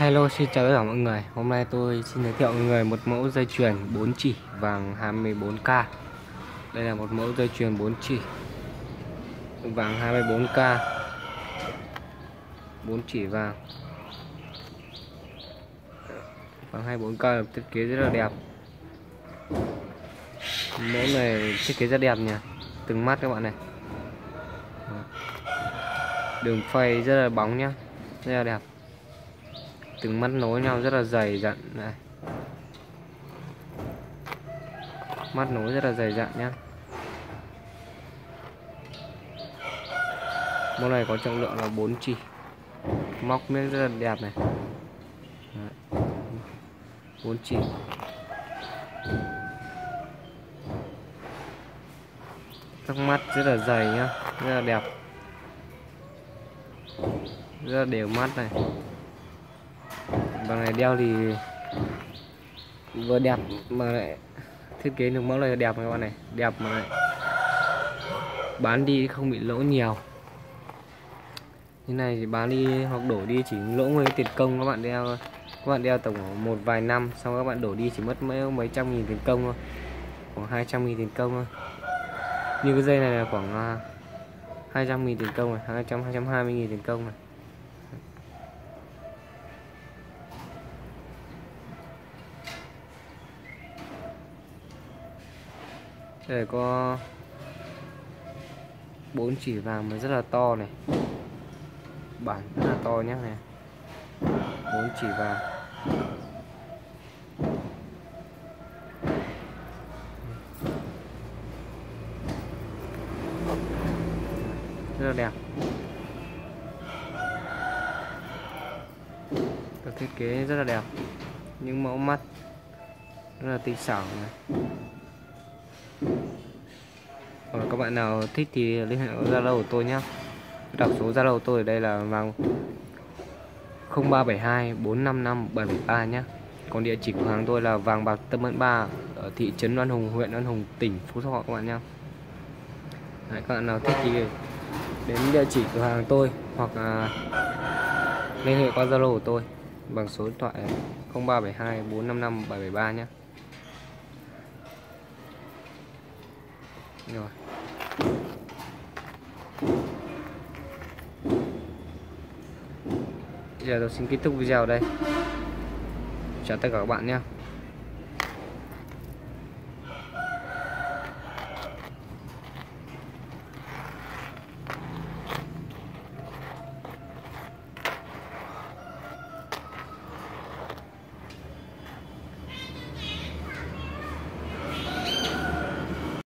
Hello, xin chào tất cả mọi người. Hôm nay tôi xin giới thiệu mọi người một mẫu dây chuyền 4 chỉ vàng 24K. Đây là một mẫu dây chuyền 4 chỉ vàng 24K. 4 chỉ vàng 24K được thiết kế rất là đẹp. Mẫu này thiết kế rất đẹp nhỉ. Từng mắt các bạn này. Đường phay rất là bóng nhá. Rất là đẹp. Từng mắt nối nhau rất là dày dặn này. Mắt nối rất là dày dặn nhá. Mẫu này có trọng lượng là 4 chỉ. Móc miếng rất là đẹp này. 4 chỉ. Các mắt rất là dày nhá, rất là đẹp. Rất là đều mắt này. Bằng này đeo thì vừa đẹp mà lại thiết kế được mẫu này đẹp các bạn này, đẹp mà lại bán đi không bị lỗ nhiều. Như này thì bán đi hoặc đổ đi chỉ lỗ với tiền công các bạn đeo. Các bạn đeo tổng một vài năm xong các bạn đổ đi chỉ mất mấy trăm nghìn tiền công thôi, khoảng 200.000 tiền công thôi. Như cái dây này là khoảng 200.000 tiền công này, 220.000 tiền công này. Đây có 4 chỉ vàng mà rất là to này, bản rất là to nhé này. 4 chỉ vàng rất là đẹp, được thiết kế rất là đẹp, những mẫu mắt rất là tinh xảo này. Các bạn nào thích thì liên hệ với Zalo của tôi nhé. Đọc số Zalo của tôi ở đây là vào 0372 455 773 nhé. Còn địa chỉ của hàng tôi là vàng bạc Tâm Ấn 3 ở thị trấn Đoan Hùng, huyện Đoan Hùng, tỉnh Phú Thọ các bạn nhé. Đấy, các bạn nào thích thì đến địa chỉ cửa hàng tôi hoặc liên hệ qua Zalo của tôi bằng số điện thoại 0372 455 773 nhé. Rồi. Bây giờ tôi xin kết thúc video ở đây. Chào tất cả các bạn nhé.